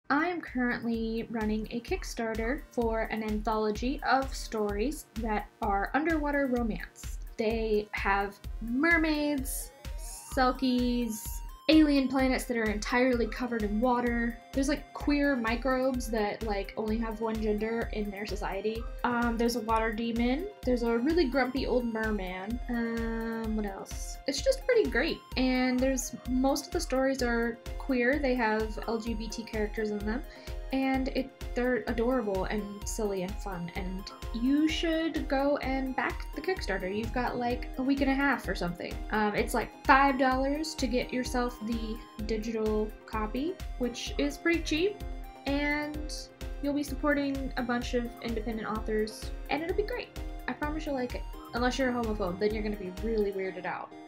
I am currently running a Kickstarter for an anthology of stories that are underwater romance. They have mermaids, selkies, alien planets that are entirely covered in water. There's like queer microbes that like only have one gender in their society. There's a water demon. There's a really grumpy old merman. What else? It's just pretty great. And most of the stories are queer. They have LGBT characters in them. And they're adorable and silly and fun, and you should go and back the Kickstarter. You've got like a week and a half or something. It's like $5 to get yourself the digital copy, which is pretty cheap, and you'll be supporting a bunch of independent authors, and it'll be great. I promise you'll like it. Unless you're a homophobe, then you're gonna be really weirded out.